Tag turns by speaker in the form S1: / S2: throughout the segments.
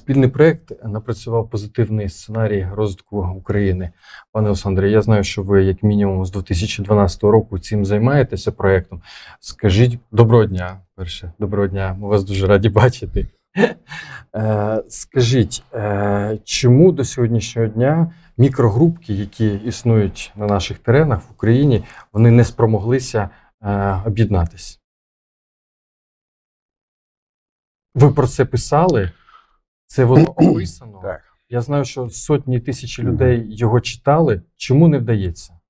S1: Спільний проєкт напрацював позитивний сценарій розвитку України. Пане Олександре, я знаю, що ви як мінімум з 2012 року цим займаєтеся проєктом. Скажіть, доброго дня, перше, доброго дня, ми вас дуже раді бачити. Скажіть, чому до сьогоднішнього дня мікрогрупки, які існують на наших теренах в Україні, вони не спромоглися об'єднатися? Ви про це писали? Це воно описано?
S2: Так.
S1: Я знаю, що сотні тисяч людей його читали. Чому не вдається?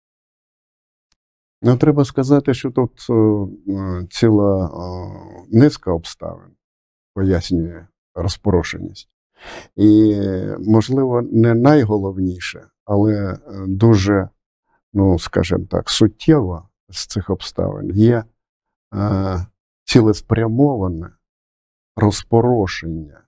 S2: Ну, треба сказати, що тут ціла низка обставин пояснює розпорошеність. І, можливо, не найголовніше, але дуже, ну, скажімо так, суттєво з цих обставин є цілеспрямоване розпорошення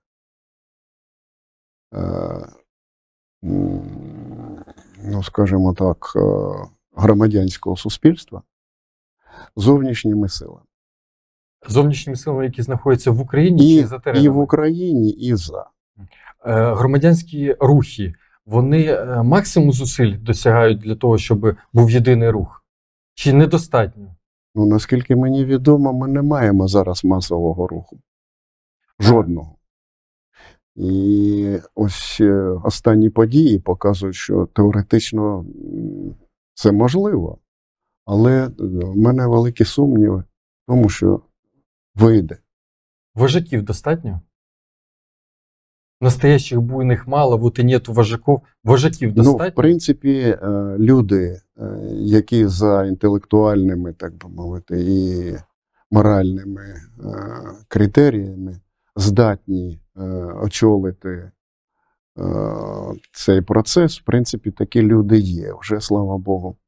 S2: ну, скажімо так, громадянського суспільства зовнішніми силами.
S1: Зовнішніми силами, які знаходяться в Україні чи за теренами?
S2: І в Україні, і за.
S1: Громадянські рухи, вони максимум зусиль досягають для того, щоб був єдиний рух? Чи недостатньо?
S2: Ну, наскільки мені відомо, ми не маємо зараз масового руху. Жодного. І ось останні події показують, що теоретично це можливо. Але в мене великі сумніви в тому, що вийде.
S1: Вожаків достатньо? Настоящих буйних мало, вот и нету вожаків. Вожаків достатньо?
S2: Ну, в принципі, люди, які за інтелектуальними, так би мовити, і моральними критеріями здатні очолити цей процес, в принципі, такі люди є. Вже, слава Богу,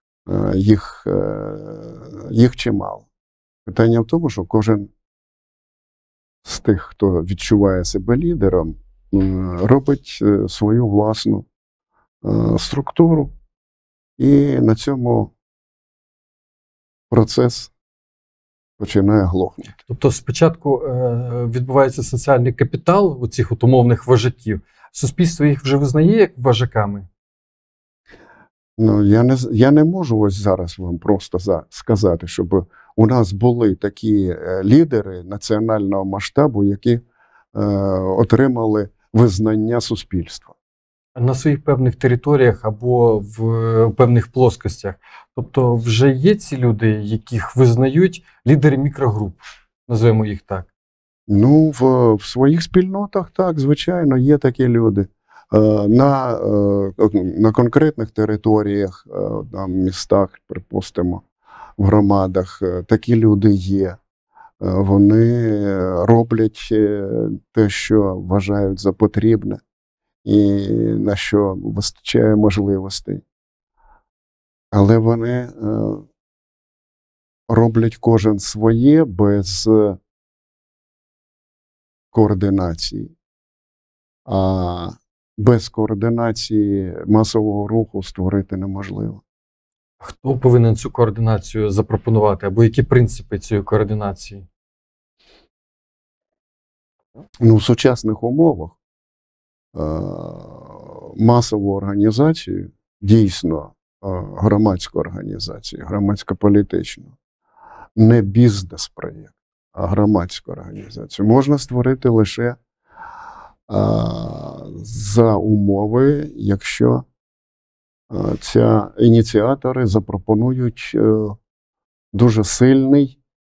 S2: їх чимало. Питання в тому, що кожен з тих, хто відчуває себе лідером, робить свою власну структуру, і на цьому процес починає глохнути.
S1: Тобто спочатку відбувається соціальний капітал у цих умовних вожаків. Суспільство їх вже визнає як вожаками?
S2: Ну, я не можу ось зараз вам просто сказати, щоб у нас були такі лідери національного масштабу, які отримали визнання суспільства.
S1: На своїх певних територіях або в певних плоскостях. Тобто вже є ці люди, яких визнають лідери мікрогруп, називаємо їх так?
S2: Ну, в своїх спільнотах, так, звичайно, є такі люди. На конкретних територіях, на містах, припустимо, в громадах, такі люди є. Вони роблять те, що вважають за потрібне, і на що вистачає можливостей. Але вони роблять кожен своє без координації. А без координації масового руху створити неможливо.
S1: Хто повинен цю координацію запропонувати? Або які принципи цієї координації?
S2: Ну, в сучасних умовах масову організацію, дійсно громадську організацію, громадсько-політичну, не бізнес-проєкт, а громадську організацію, можна створити лише за умови, якщо ініціатори запропонують дуже сильний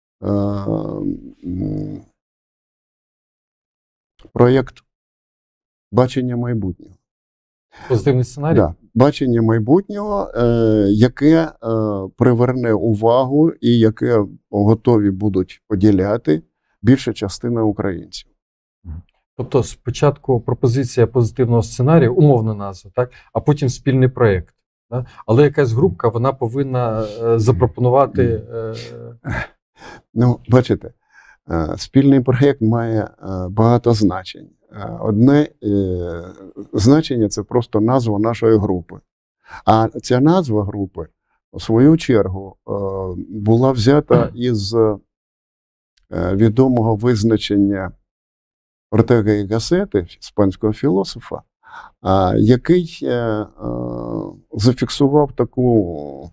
S2: проєкт бачення майбутнього.
S1: Позитивний сценарій?
S2: Да, бачення майбутнього, яке приверне увагу і яке готові будуть поділяти більша частина українців.
S1: Тобто спочатку пропозиція позитивного сценарію, умовна назва, так? А потім спільний проєкт. Так? Але якась групка, вона повинна запропонувати...
S2: Ну, бачите, спільний проєкт має багато значень. Одне значення – це просто назва нашої групи. А ця назва групи, у свою чергу, була взята із відомого визначення Ортега і Гассети, іспанського філософа, який зафіксував таку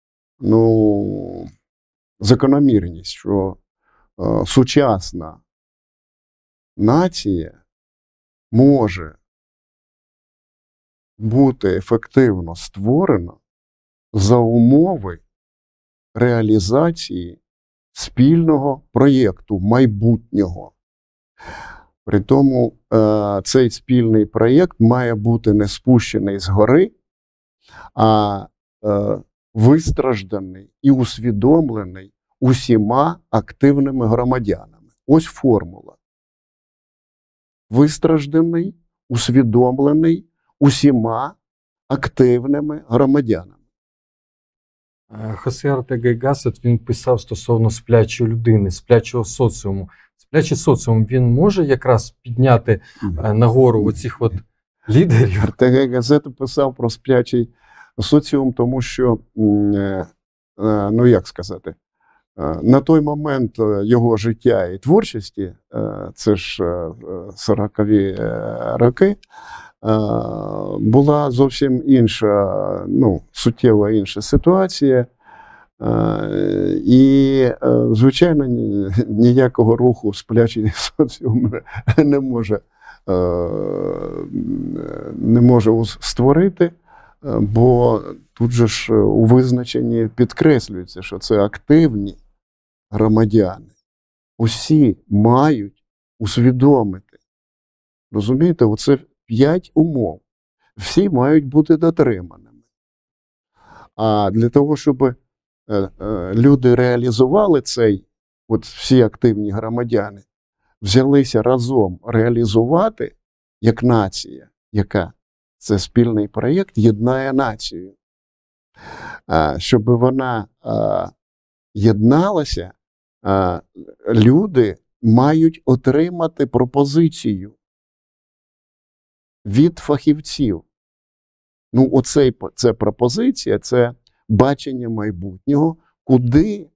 S2: закономірність, що сучасна нація може бути ефективно створена за умови реалізації спільного проєкту майбутнього. При тому цей спільний проєкт має бути не спущений згори, а вистражданий і усвідомлений усіма активними громадянами. Ось формула. Вистражданий, усвідомлений усіма активними громадянами.
S1: Хосе Ортега і Гассет, він писав стосовно сплячої людини, сплячого соціуму. Сплячий соціум, він може якраз підняти нагору оцих от лідерів?
S2: Ортега і Гассет писав про сплячий соціум, тому що, як сказати, на той момент його життя і творчості, це ж 40-ві роки, була зовсім інша, суттєво інша ситуація. І, звичайно, ніякого руху сплячий соціум не може створити, бо тут же ж у визначенні підкреслюється, що це активні громадяни. Усі мають усвідомити. Розумієте, оце 5 умов. Всі мають бути дотриманими. А для того, щоб люди реалізували цей, всі активні громадяни, взялися разом реалізувати, як нація, яка це спільний проєкт, єднає націю. Щоб вона єдналася, люди мають отримати пропозицію від фахівців. Це пропозиція, це бачення майбутнього, куди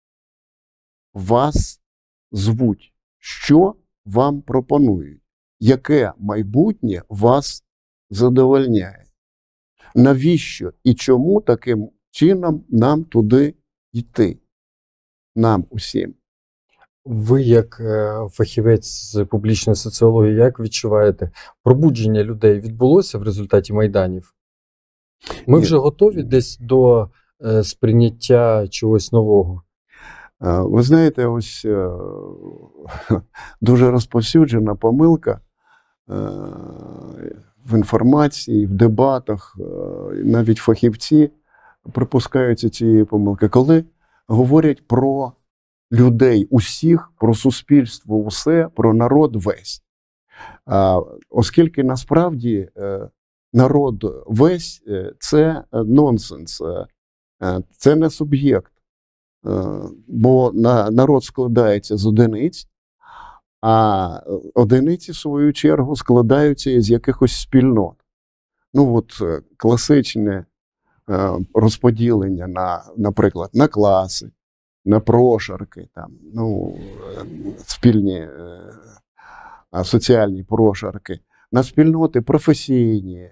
S2: вас звуть, що вам пропонують, яке майбутнє вас задовольняє. Навіщо і чому таким чином нам туди йти? Нам усім.
S1: Ви, як фахівець з публічної соціології, як відчуваєте, пробудження людей відбулося в результаті Майданів? Ми вже готові десь до сприйняття чогось нового?
S2: Ви знаєте, ось дуже розповсюджена помилка в інформації, в дебатах, навіть фахівці припускаються цієї помилки, коли говорять про людей усіх, про суспільство усе, про народ весь. Оскільки насправді народ весь – це нонсенс, це не суб'єкт, бо народ складається з одиниць, а одиниці, в свою чергу, складаються із якихось спільнот. Класичне розподілення, наприклад, на класи, на прошарки, спільні соціальні прошарки, на спільноти професійні,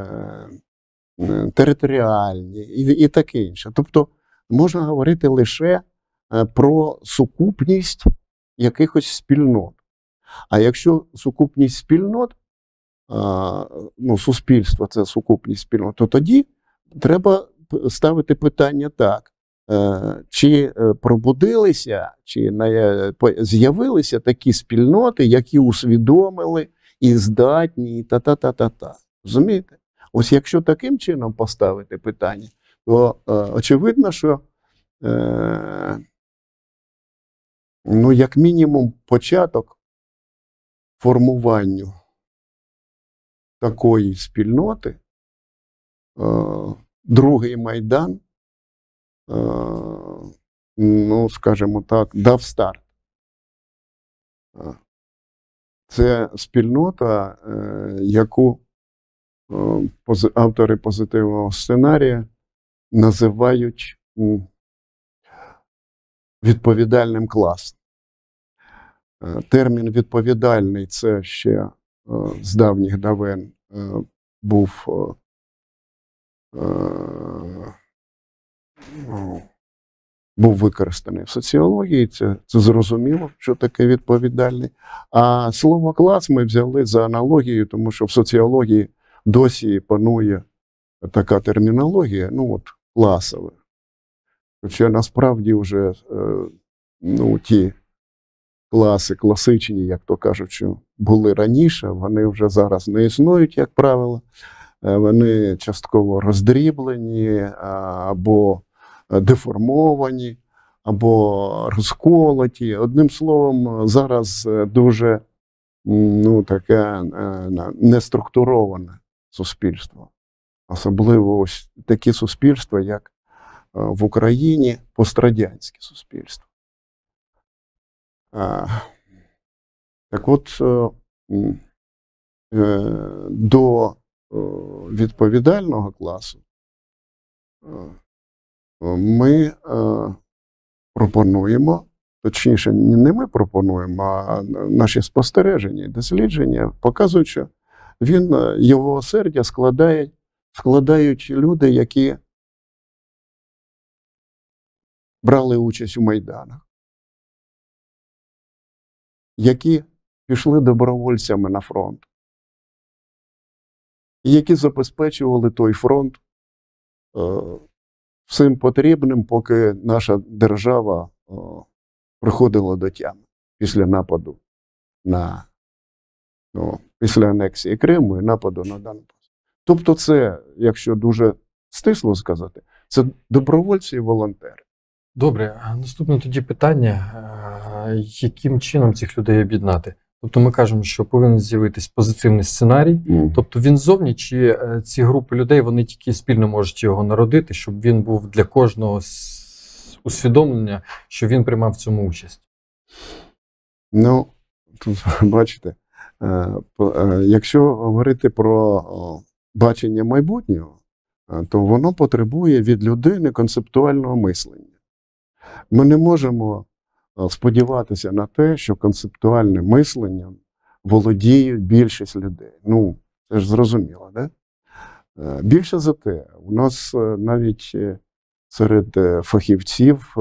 S2: територіальні і таке інше. Тобто можна говорити лише про сукупність якихось спільнот. А якщо сукупність спільнот, суспільство – це сукупність спільнот, то тоді треба ставити питання так. Чи пробудилися, чи з'явилися такі спільноти, які усвідомили і здатні, і та-та-та-та-та. Розумієте? Ось якщо таким чином поставити питання, то очевидно, що як мінімум початок формуванню такої спільноти, другий Майдан, скажімо так, дав старт. Це спільнота, яку автори позитивного сценарія називають відповідальним класом. Термін «відповідальний» – це ще з давніх давен був використаний в соціології, це зрозуміло, що таке відповідальний. А слово «клас» ми взяли за аналогією, тому що в соціології досі панує така термінологія, класова. Хоча насправді вже ті класи класичні, як то кажуть, що були раніше, вони вже зараз не існують, як правило. Вони частково роздріблені, або деформовані, або розколоті. Одним словом, зараз дуже таке неструктуроване суспільство. Особливо ось такі суспільства, як в Україні, пострадянське суспільство. Так от, до відповідального класу ми пропонуємо, точніше, не ми пропонуємо, а наші спостереження і дослідження показують, що його осердя складають люди, які брали участь у Майданах, які пішли добровольцями на фронт, і які забезпечували той фронт всім потрібним, поки наша держава приходила до тями після нападу після анексії Криму і нападу на Донбас. Тобто це, якщо дуже стисло сказати, це добровольці і волонтери.
S1: Добре, а наступне тоді питання, яким чином цих людей об'єднати? Тобто ми кажемо, що повинен з'явитись позитивний сценарій, тобто він ззовні, чи ці групи людей, вони тільки спільно можуть його народити, щоб він був для кожного усвідомлення, що він приймав в цьому участь?
S2: Тут, бачите, якщо говорити про бачення майбутнього, то воно потребує від людини концептуального мислення. Ми не можемо сподіватися на те, що концептуальним мисленням володіють більшість людей. Це ж зрозуміло, да? Більше за те, у нас навіть серед фахівців,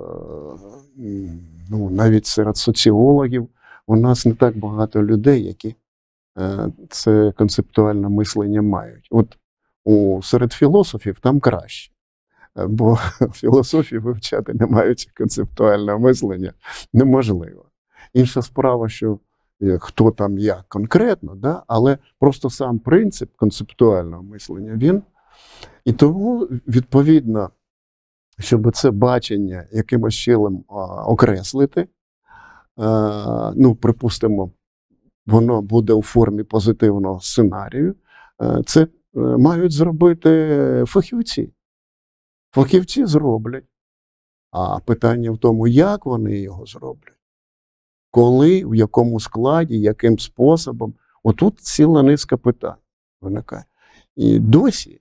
S2: навіть серед соціологів, у нас не так багато людей, які це концептуальне мислення мають. От серед філософів там краще. Бо філософію вивчати, не маючи концептуального мислення, неможливо. Інша справа, що хто там як конкретно, да? Але просто сам принцип концептуального мислення, він. І тому, відповідно, щоб це бачення якимось чином окреслити, припустимо, воно буде у формі позитивного сценарію, це мають зробити фахівці. Фахівці зроблять, а питання в тому, як вони його зроблять, коли, в якому складі, яким способом. Отут ціла низка питань виникає. І досі,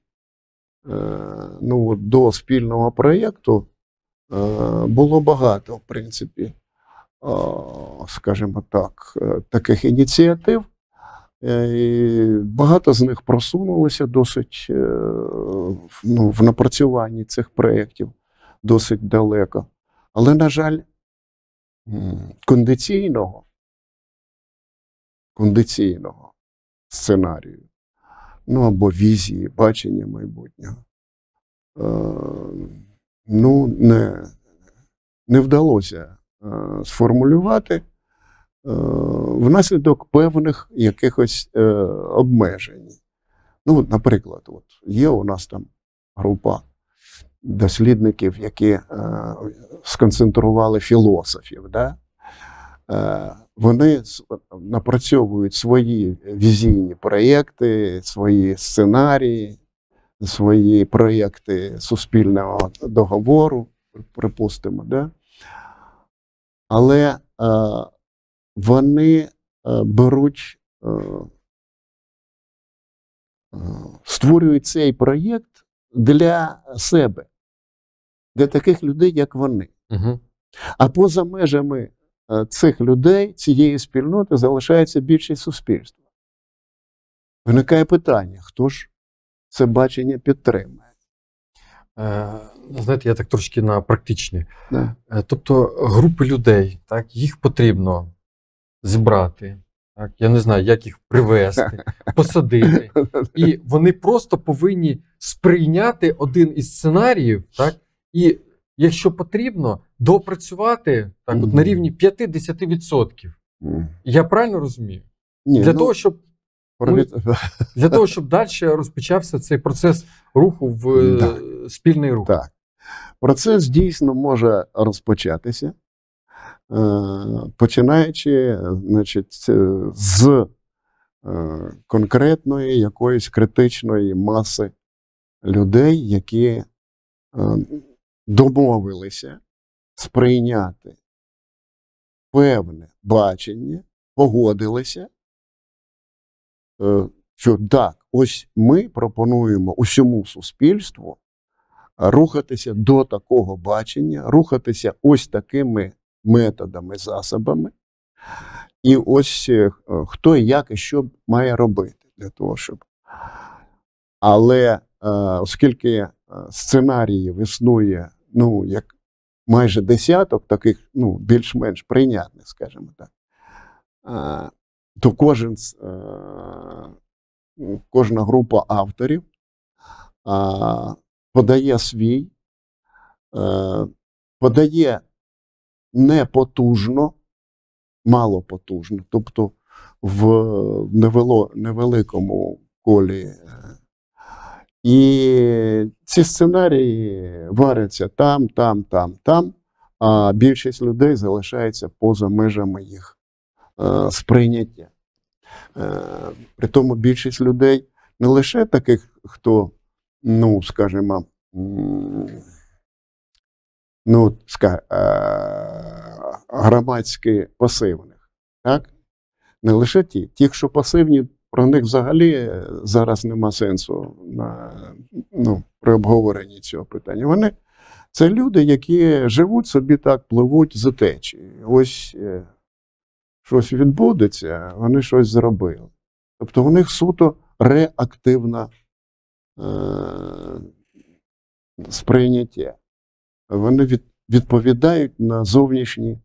S2: до спільного проєкту було багато, в принципі, скажімо так, таких ініціатив. І багато з них просунулися досить в напрацюванні цих проєктів досить далеко. Але, на жаль, кондиційного сценарію, або візії, бачення майбутнього, не вдалося сформулювати внаслідок певних якихось обмежень. Наприклад, є у нас там група дослідників, які сконцентрували філософів. Да? Вони напрацьовують свої візійні проєкти, свої сценарії, свої проєкти суспільного договору, припустимо. Да? Але вони беруть, створюють цей проєкт для себе, для таких людей, як вони.
S1: Угу.
S2: А поза межами цих людей, цієї спільноти залишається більшість суспільства. Виникає питання, хто ж це бачення підтримує?
S1: Знаєте, я так трошки на практичні.
S2: Да.
S1: Тобто групи людей, так, їх потрібно зібрати, так, я не знаю, як їх привести, посадити. І вони просто повинні сприйняти один із сценаріїв, так, і, якщо потрібно, допрацювати так, от, на рівні 5-10%. Я правильно розумію?
S2: Ні,
S1: Для того, щоб
S2: Про-
S1: для того, щоб далі розпочався цей процес руху в спільний рух.
S2: Так. Процес дійсно може розпочатися, починаючи, значить, з конкретної якоїсь критичної маси людей, які домовилися сприйняти певне бачення, погодилися, що так, ось ми пропонуємо усьому суспільству рухатися до такого бачення, рухатися ось такими методами, засобами. І ось хто і як і що має робити для того, щоб. Але оскільки сценаріїв існує, ну, як майже десяток таких, ну, більш-менш прийнятних, скажімо так, то кожна група авторів подає свій, подає непотужно, малопотужно, тобто в невеликому колі. І ці сценарії варяться там, а більшість людей залишається поза межами їх сприйняття. Притому більшість людей не лише таких, хто, ну, скажімо, громадськи пасивних, так? Не лише ті, що пасивні, про них взагалі зараз нема сенсу при обговоренні цього питання. Це люди, які живуть собі так, пливуть за течією. Ось щось відбудеться, вони щось зробили. Тобто у них суто реактивне сприйняття. Вони відповідають на зовнішні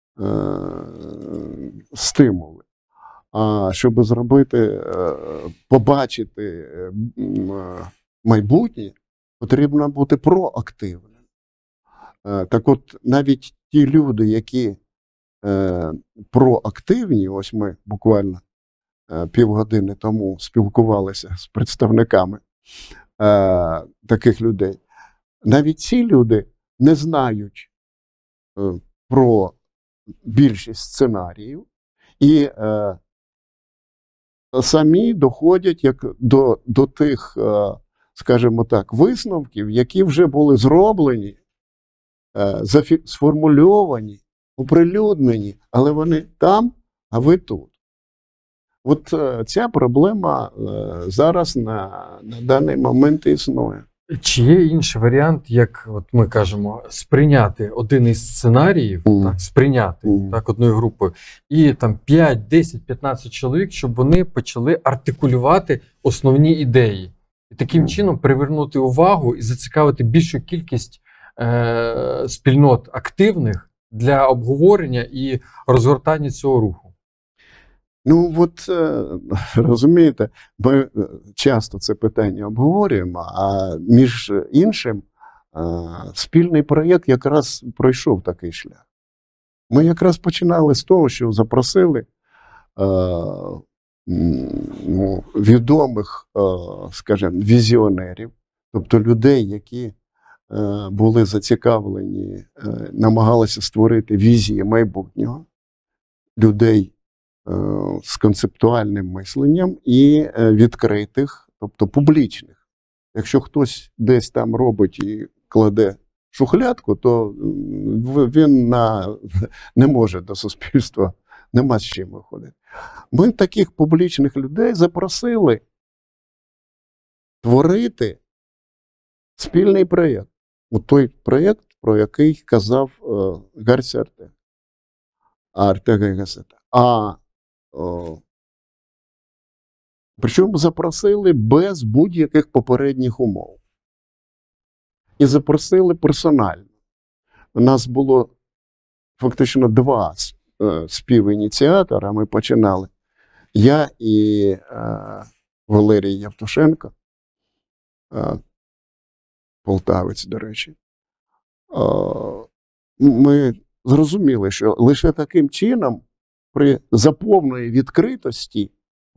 S2: стимули. А щоб зробити, побачити майбутнє, потрібно бути проактивним. Так от, навіть ті люди, які проактивні, ось ми буквально півгодини тому спілкувалися з представниками таких людей, навіть ці люди не знають про більшість сценаріїв і самі доходять до тих, скажімо так, висновків, які вже були зроблені, сформульовані, оприлюднені, але вони там, а ви тут. От ця проблема зараз на даний момент існує.
S1: Чи є інший варіант, як от ми кажемо, сприйняти один із сценаріїв, так, сприйняти так, одною групою, і там 5, 10, 15 чоловік, щоб вони почали артикулювати основні ідеї. І таким чином привернути увагу і зацікавити більшу кількість спільнот активних для обговорення і розгортання цього руху?
S2: Ну, от, розумієте, ми часто це питання обговорюємо, а між іншим, спільний проєкт якраз пройшов такий шлях. Ми якраз починали з того, що запросили відомих, скажімо, візіонерів, тобто людей, які були зацікавлені, намагалися створити візії майбутнього, людей з концептуальним мисленням і відкритих, тобто публічних. Якщо хтось десь там робить і кладе шухлядку, то він не може до суспільства, нема з чим виходити. Ми таких публічних людей запросили творити спільний проєкт. Той проєкт, про який казав Гарсія Артех. РТГ газета. Причому запросили без будь-яких попередніх умов. І запросили персонально. У нас було фактично два співініціатора. Ми починали. Я і Валерій Євтушенко, полтавець, до речі. Ми зрозуміли, що лише таким чином, за повної відкритості,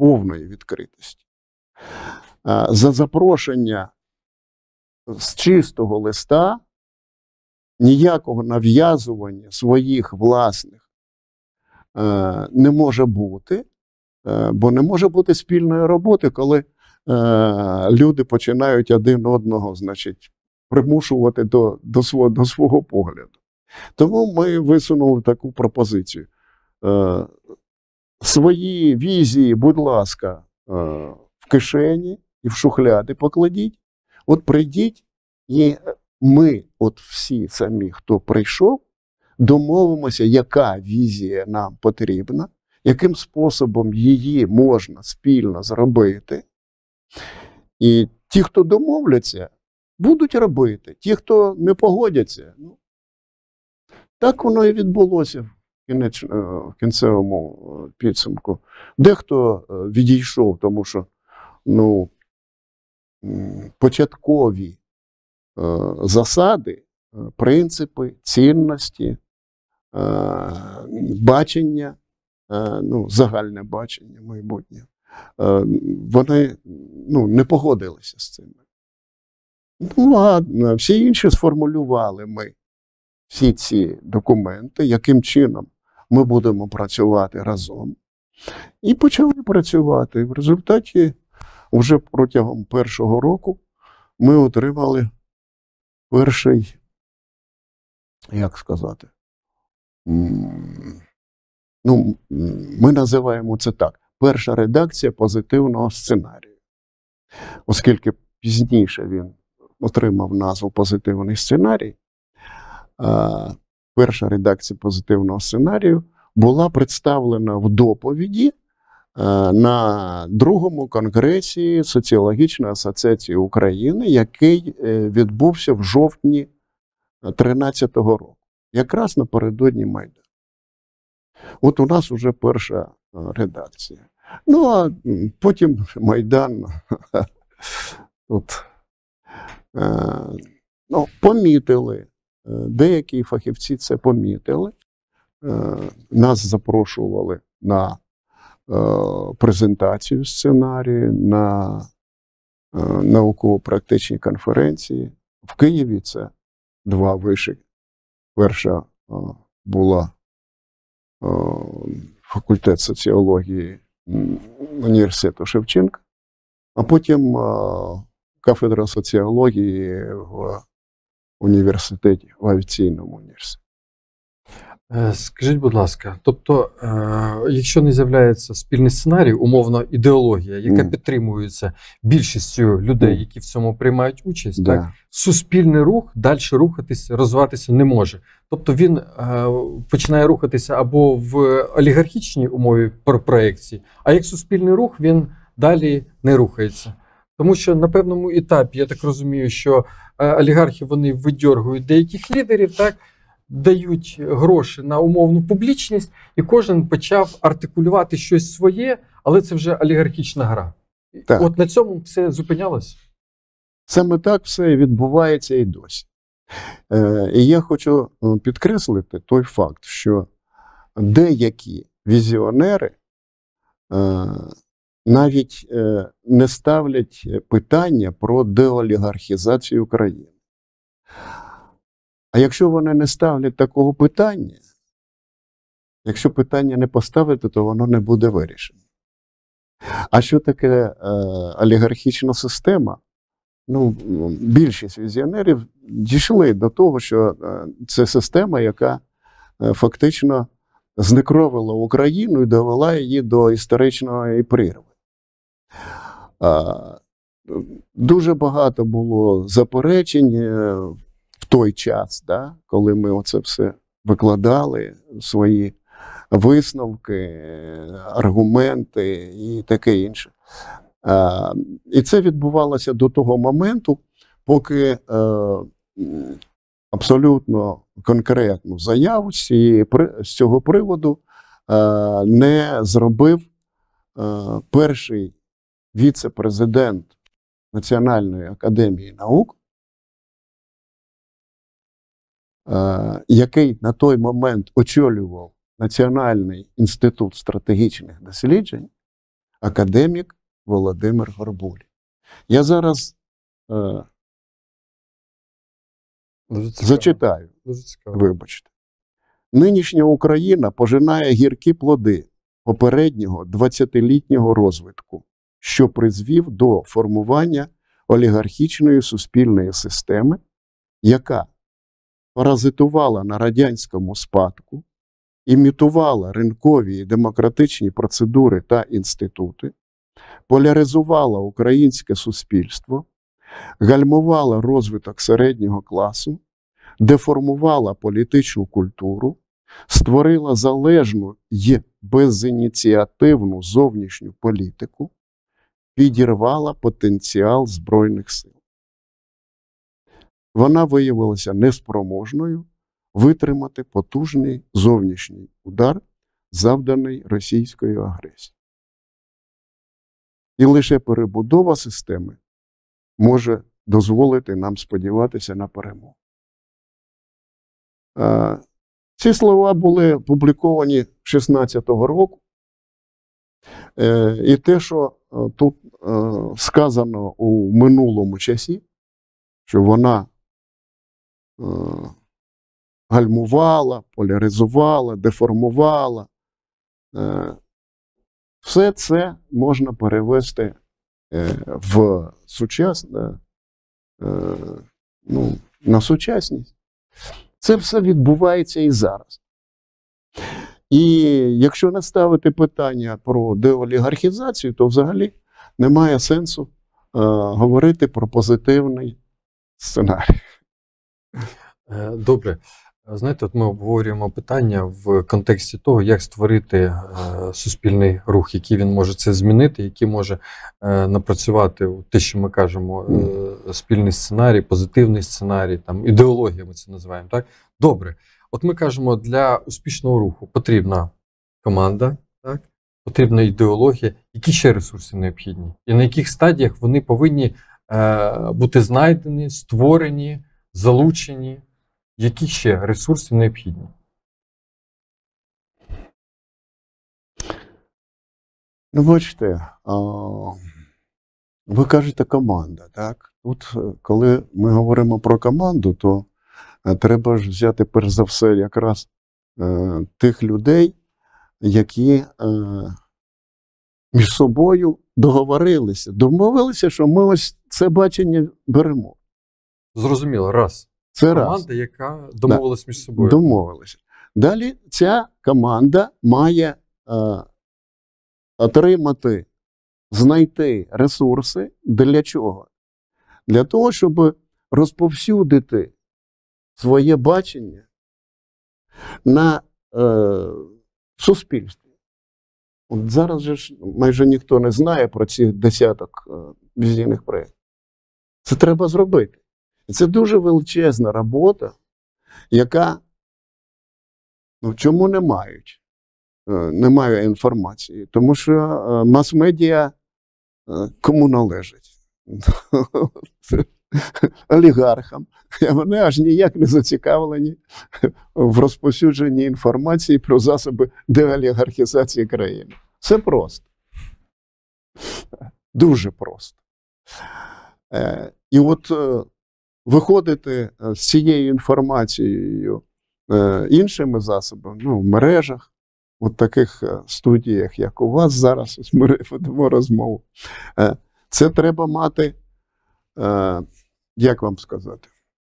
S2: за запрошення з чистого листа, ніякого нав'язування своїх власних не може бути, бо не може бути спільної роботи, коли люди починають один одного, значить, примушувати до свого погляду. Тому ми висунули таку пропозицію. Свої візії, будь ласка, в кишені і в шухляди покладіть. От прийдіть, і ми, от всі самі, хто прийшов, домовимося, яка візія нам потрібна, яким способом її можна спільно зробити. І ті, хто домовляться, будуть робити. Ті, хто не погодяться, ну, так воно і відбулося в кінцевому підсумку. Дехто відійшов, тому що, ну, початкові засади, принципи, цінності, бачення, ну, загальне бачення майбутнього, вони, ну, не погодилися з цим. Ну, ладно, всі інші сформулювали ми всі ці документи, яким чином ми будемо працювати разом. І почали працювати. В результаті вже протягом першого року ми отримали перший, як сказати, ну, ми називаємо це так, перша редакція позитивного сценарію. Оскільки пізніше він отримав назву «Позитивний сценарій», перша редакція позитивного сценарію була представлена в доповіді на другому конгресі Соціологічної асоціації України, який відбувся в жовтні 2013 року, якраз напередодні Майдану. От у нас вже перша редакція. Ну, а потім Майдан, ну, помітили, деякі фахівці це помітили, нас запрошували на презентацію сценарію, на науково-практичні конференції. В Києві це два виші. Перша була факультет соціології університету Шевченка, а потім кафедра соціології в університеті, в авіаційному університеті.
S1: Скажіть, будь ласка, тобто, якщо не з'являється спільний сценарій, умовно ідеологія, яка підтримується більшістю людей, які в цьому приймають участь, так, суспільний рух далі рухатися, розвиватися не може. Тобто він починає рухатися або в олігархічній умові проекції, а як суспільний рух він далі не рухається. Тому що на певному етапі, я так розумію, що олігархи, вони видьоргують деяких лідерів, так, дають гроші на умовну публічність, і кожен почав артикулювати щось своє, але це вже олігархічна гра. Так. От на цьому все зупинялось?
S2: Саме так все відбувається і досі. І я хочу підкреслити той факт, що деякі візіонери навіть не ставлять питання про деолігархізацію України. А якщо вони не ставлять такого питання, якщо питання не поставити, то воно не буде вирішено. А що таке олігархічна система? Ну, більшість візіонерів дійшли до того, що це система, яка фактично знекровила Україну і довела її до історичної прірви. Дуже багато було заперечень в той час, да, коли ми оце все викладали, свої висновки, аргументи і таке інше. І це відбувалося до того моменту, поки абсолютно конкретну заяву з цього приводу не зробив перший віце-президент Національної академії наук, який на той момент очолював Національний інститут стратегічних досліджень, академік Володимир Горбуль. Я зараз зачитаю.
S1: Дуже цікаво.
S2: Вибачте. Нинішня Україна пожинає гіркі плоди попереднього 20-літнього розвитку, що призвів до формування олігархічної суспільної системи, яка паразитувала на радянському спадку, імітувала ринкові і демократичні процедури та інститути, поляризувала українське суспільство, гальмувала розвиток середнього класу, деформувала політичну культуру, створила залежну й безініціативну зовнішню політику, підірвала потенціал Збройних сил. Вона виявилася неспроможною витримати потужний зовнішній удар, завданий російською агресією. І лише перебудова системи може дозволити нам сподіватися на перемогу. Ці слова були опубліковані 16-го року. І те, що тут сказано у минулому часі, що вона гальмувала, поляризувала, деформувала, все це можна перевести в сучасне, на сучасність. Це все відбувається і зараз. І якщо не ставити питання про деолігархізацію, то взагалі немає сенсу говорити про позитивний сценарій.
S1: Добре. Знаєте, от ми обговорюємо питання в контексті того, як створити суспільний рух, який він може це змінити, який може напрацювати те, що ми кажемо, спільний сценарій, позитивний сценарій, там, ідеологія ми це називаємо. Так? Добре. От ми кажемо, для успішного руху потрібна команда, так? Потрібна ідеологія. Які ще ресурси необхідні? І на яких стадіях вони повинні бути знайдені, створені, залучені? Які ще ресурси необхідні?
S2: Ну, бачите, ви кажете команда, так? Тут, коли ми говоримо про команду, то треба ж взяти, перш за все, якраз тих людей, які між собою домовилися, що ми ось це бачення беремо.
S1: Зрозуміло, раз.
S2: Це
S1: команда, яка домовилась між собою.
S2: Домовилися. Далі ця команда має отримати, знайти ресурси. Для чого? Для того, щоб розповсюдити своє бачення на суспільстві. От зараз же ж майже ніхто не знає про ці десяток візійних проєктів. Це треба зробити. І це дуже величезна робота, яка, чому немає інформації? Тому що мас-медіа кому належить? Олігархам. Вони аж ніяк не зацікавлені в розповсюдженні інформації про засоби деолігархізації країни. Це просто. Дуже просто. І от виходити з цією інформацією іншими засобами, в мережах, в таких студіях, як у вас зараз, ось ми ведемо розмову, це треба мати, як вам сказати,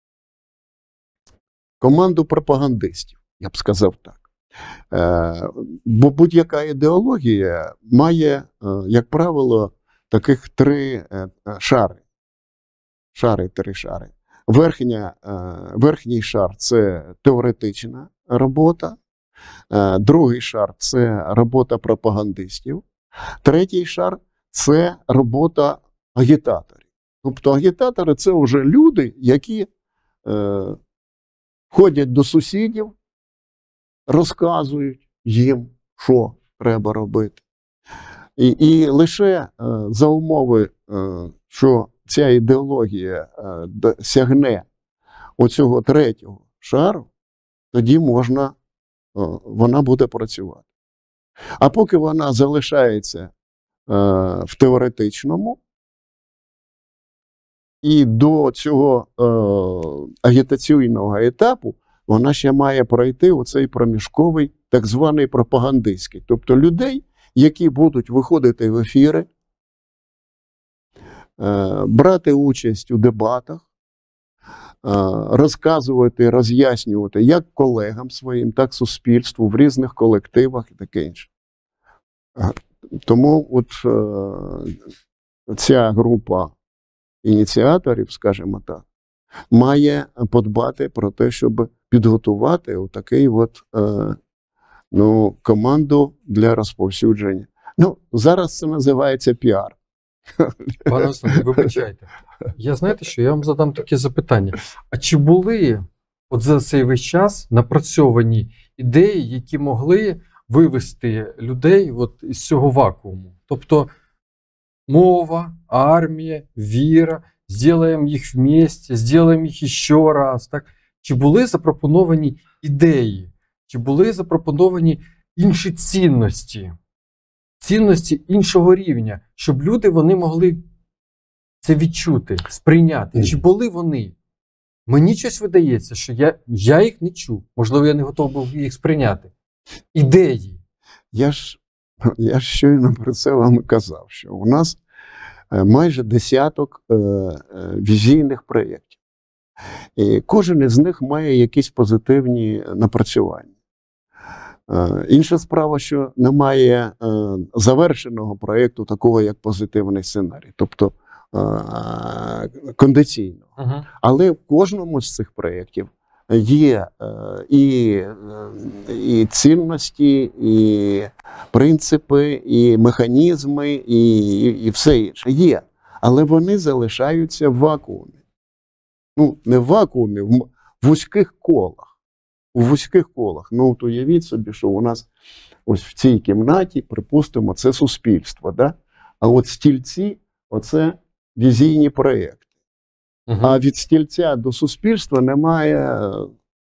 S2: команду пропагандистів, я б сказав так. Бо будь-яка ідеологія має, як правило, таких три шари. Три шари. Верхній шар – це теоретична робота, Другий шар – це робота пропагандистів. Третій шар – це робота агітаторів. Тобто агітатори – це вже люди, які ходять до сусідів, розказують їм, що треба робити. І лише за умови, що ця ідеологія сягне оцього третього шару, тоді вона буде працювати. А поки вона залишається в теоретичному, і до цього агітаційного етапу вона ще має пройти оцей проміжковий, так званий пропагандистський. Тобто людей, які будуть виходити в ефіри, брати участь у дебатах, розказувати, роз'яснювати як колегам своїм, так і суспільству в різних колективах і таке інше. Тому от ця група ініціаторів, скажімо так, має подбати про те, щоб підготувати отакий команду для розповсюдження. Зараз це називається піар.
S1: Пане Олександре, вибачайте. Знаєте що, я вам задам таке запитання. А чи були от за цей весь час напрацьовані ідеї, які могли вивести людей із цього вакууму? Тобто мова, армія, віра, зробимо їх вместе, зробимо їх ще раз. Так? Чи були запропоновані ідеї? Чи були запропоновані інші цінності? Цінності іншого рівня, щоб люди вони могли це відчути, сприйняти. Чи були вони? Мені щось видається, що я їх не чув. Можливо, я не готовий був їх сприйняти. Ідеї.
S2: Я ж щойно про це вам казав, що у нас майже десяток візійних проєктів. І кожен із них має якісь позитивні напрацювання. Інша справа, що немає завершеного проєкту, такого як позитивний сценарій, тобто кондиційного. Але в кожному з цих проєктів є і цінності, і принципи, і механізми, і все інше. Є. Але вони залишаються в вакуумі. Не в вакуумі, в вузьких колах. У вузьких колах. От уявіть собі, що у нас ось в цій кімнаті, припустимо, це суспільство. Да? А от стільці – оце візійні проєкти. А від стільця до суспільства немає...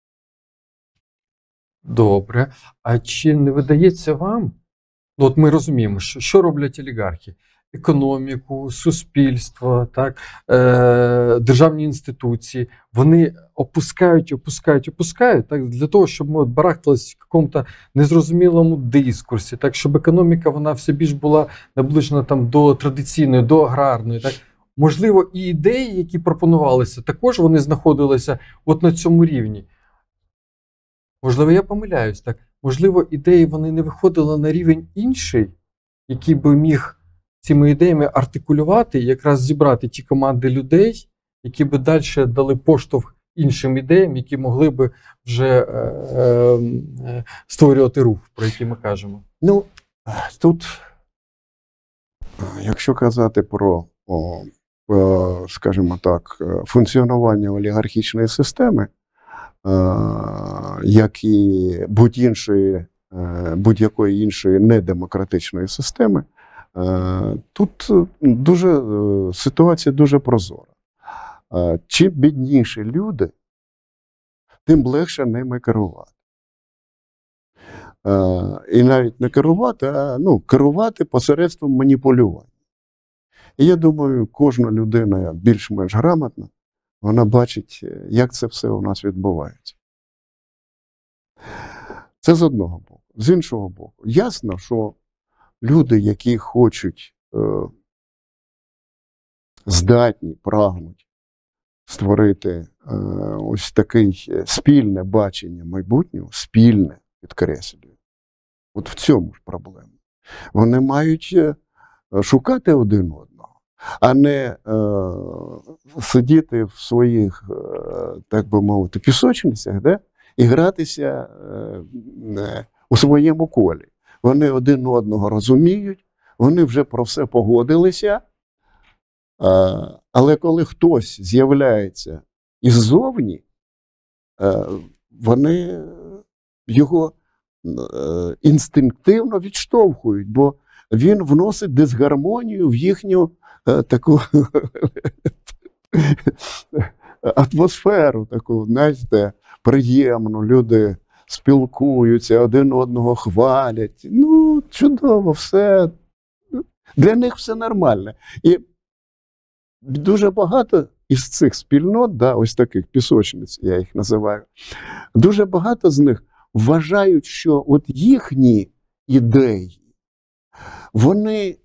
S1: Добре. А чи не видається вам, от ми розуміємо, що роблять олігархи? Економіку, суспільство, так, державні інституції, вони опускають так, для того, щоб ми барахтались в якомусь незрозумілому дискурсі, так, щоб економіка вона все більш була наближена до традиційної, до аграрної. Так. Можливо, і ідеї, які пропонувалися, також вони знаходилися на цьому рівні. Можливо, я помиляюсь, так. Можливо, ідеї вони не виходили на рівень інший, який би міг цими ідеями артикулювати і якраз зібрати ті команди людей, які би далі дали поштовх іншим ідеям, які могли би вже створювати рух, про який ми кажемо.
S2: Тут, якщо казати про, скажімо так, функціонування олігархічної системи, як і будь-якої іншої недемократичної системи, тут ситуація дуже прозора. Чим бідніші люди, тим легше ними керувати. І навіть не керувати, а керувати посередством маніпулювання. І я думаю, кожна людина більш-менш грамотна, вона бачить, як це все у нас відбувається. Це з одного боку. З іншого боку, ясно, що люди, які хочуть, здатні, прагнуть створити ось таке спільне бачення майбутнього, спільне, підкреслюю. От в цьому ж проблема. Вони мають шукати один одного, а не сидіти в своїх, так би мовити, пісочницях, да? і гратися у своєму колі. Вони один одного розуміють, вони вже про все погодилися, але коли хтось з'являється іззовні, вони його інстинктивно відштовхують, бо він вносить дисгармонію в їхню таку атмосферу, таку, знаєте, приємну. Люди спілкуються, один одного хвалять. Ну, чудово, все. Для них все нормально. І дуже багато із цих спільнот, да, ось таких пісочниць, я їх називаю, дуже багато з них вважають, що от їхні ідеї, вони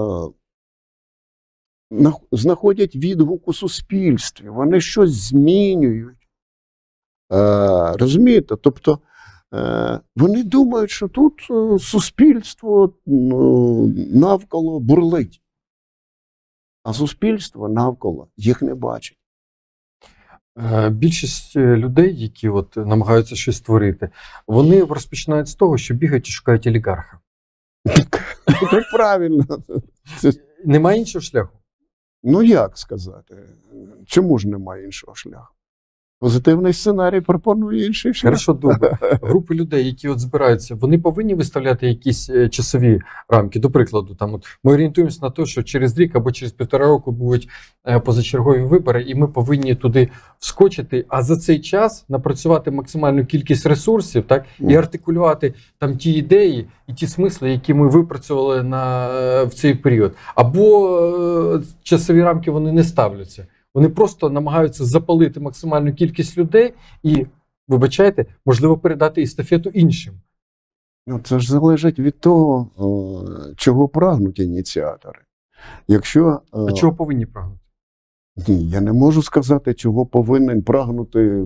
S2: знаходять відгук у суспільстві, вони щось змінюють. Розумієте? Тобто вони думають, що тут суспільство навколо бурлить, а суспільство навколо їх не бачить.
S1: Більшість людей, які от намагаються щось створити, вони розпочинають з того, що бігають і шукають олігарха.
S2: Так правильно.
S1: Немає іншого шляху?
S2: Ну, як сказати? Чому ж немає іншого шляху? Позитивний сценарій пропонує інший шлях.
S1: Хорошо, добре. Групи людей, які от збираються, вони повинні виставляти якісь часові рамки. До прикладу, там от ми орієнтуємося на те, що через рік або через 1,5 року будуть позачергові вибори, і ми повинні туди вскочити, а за цей час напрацювати максимальну кількість ресурсів, так, і артикулювати там ті ідеї і ті смисли, які ми випрацювали в цей період. Або часові рамки вони не ставляться. Вони просто намагаються запалити максимальну кількість людей і, вибачайте, можливо, передати естафету іншим.
S2: Ну, це ж залежить від того, чого прагнуть ініціатори. Якщо,
S1: а чого повинні прагнути?
S2: Ні, я не можу сказати, чого повинен прагнути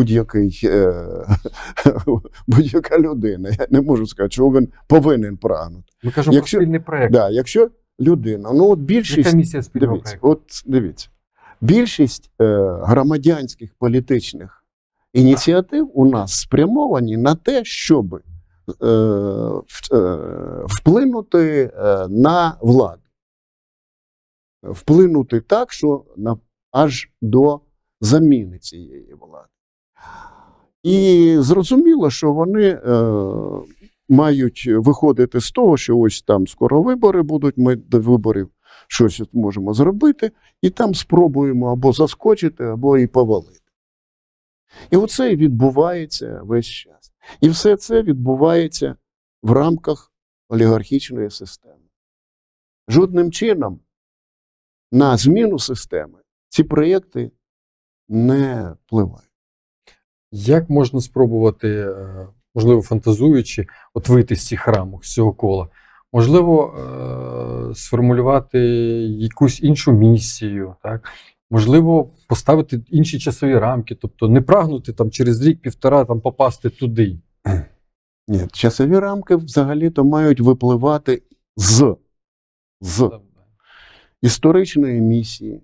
S2: будь-яка людина. Я не можу сказати, чого він повинен прагнути.
S1: Ми кажемо про спільний проєкт.
S2: Да, якщо людина, ну от більшість...
S1: Яка місія спільного проєкту?
S2: От дивіться. Більшість громадянських політичних ініціатив у нас спрямовані на те, щоб вплинути на владу. Вплинути так, що аж до заміни цієї влади. І зрозуміло, що вони мають виходити з того, що ось там скоро вибори будуть, ми до виборів щось можемо зробити, і там спробуємо або заскочити, або і повалити. І оце і відбувається весь час. І все це відбувається в рамках олігархічної системи. Жодним чином на зміну системи ці проєкти не впливають.
S1: Як можна спробувати, можливо, фантазуючи, от вийти з цих рамок, з цього кола? Можливо, сформулювати якусь іншу місію, так? Можливо, поставити інші часові рамки, тобто не прагнути там через рік-півтора там попасти туди.
S2: Ні, часові рамки взагалі-то мають випливати з історичної місії,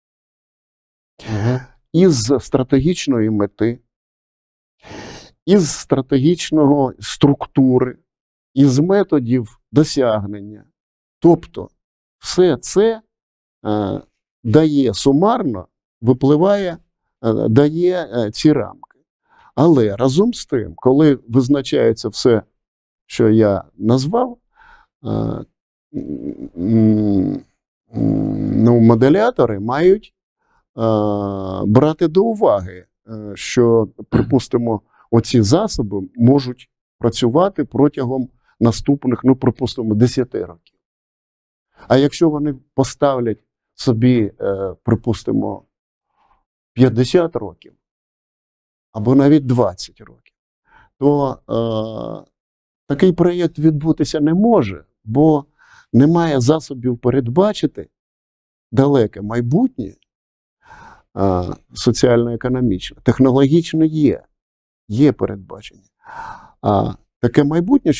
S2: із стратегічної мети, із стратегічного структури, із методів досягнення. Тобто все це дає сумарно, випливає, дає ці рамки. Але разом з тим, коли визначається все, що я назвав, моделятори мають брати до уваги, що, припустимо, оці засоби можуть працювати протягом наступних, припустимо, 10 років. А якщо вони поставлять собі, припустимо, 50 років, або навіть 20 років, то такий проєкт відбутися не може, бо немає засобів передбачити далеке майбутнє, соціально-економічне. Технологічно є передбачення. А таке майбутнє,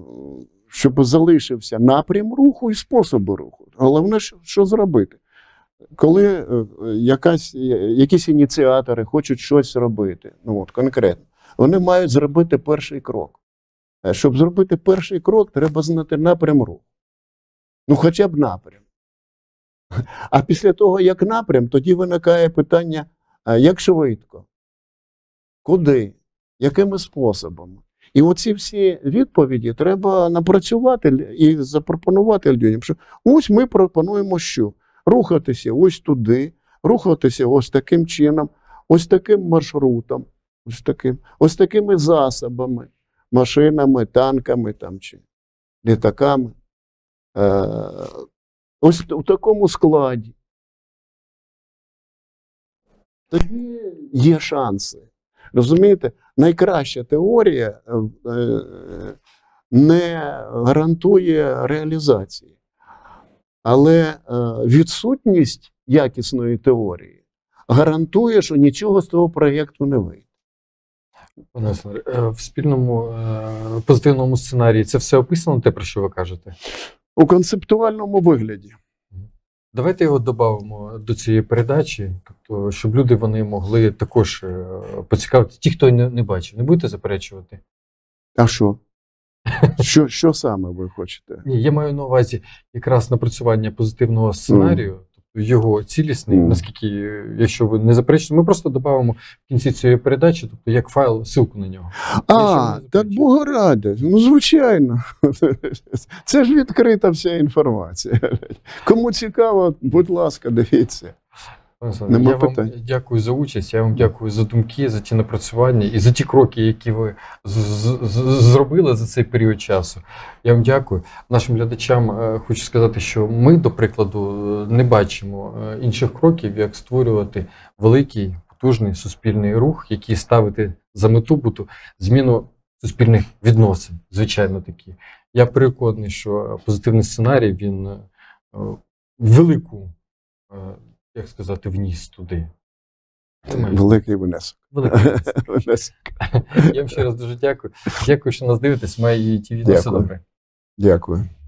S2: щоб залишився напрям руху і способи руху. Головне, що зробити? коли якісь ініціатори хочуть щось робити, ну от конкретно, вони мають зробити перший крок. Щоб зробити перший крок, треба знати напрям руху. Ну, хоча б напрям. А після того, як напрям, тоді виникає питання, як швидко, куди, якими способами. І оці всі відповіді треба напрацювати і запропонувати людям, що ось ми пропонуємо що? Рухатися ось туди, рухатися ось таким чином, ось таким маршрутом, ось такими засобами, машинами, танками там, чи літаками. Ось у такому складі. Тоді є шанси. Розумієте, найкраща теорія не гарантує реалізації. Але відсутність якісної теорії гарантує, що нічого з того проєкту не вийде.
S1: Пане Олександре, в спільному позитивному сценарії це все описано, те, про що ви кажете?
S2: У концептуальному вигляді.
S1: Давайте його додамо до цієї передачі, тобто, щоб люди вони могли також поцікавити. Ті, хто не бачив, не будете заперечувати?
S2: А що? Що саме ви хочете?
S1: Ні, я маю на увазі якраз напрацювання позитивного сценарію, тобто його цілісний, наскільки, якщо ви не заперечуєте, ми просто додамо в кінці цієї передачі, тобто як файл, ссылку на нього.
S2: Так Бога ради. Ну, звичайно. Це ж відкрита вся інформація. Кому цікаво, будь ласка, дивіться.
S1: Я вам дякую за участь, я вам дякую за думки, за ті напрацювання і за ті кроки, які ви зробили за цей період часу. Я вам дякую. Нашим глядачам хочу сказати, що ми, до прикладу, не бачимо інших кроків, як створювати великий, потужний суспільний рух, який ставити за мету буде зміну суспільних відносин, звичайно такі. Я переконаний, що позитивний сценарій, він велику, як сказати, вніс туди.
S2: Великий внесок.
S1: Великий внесок. Я вам ще раз дуже дякую. Дякую, що нас дивитесь. Має ТВ. На все добре.
S2: Дякую.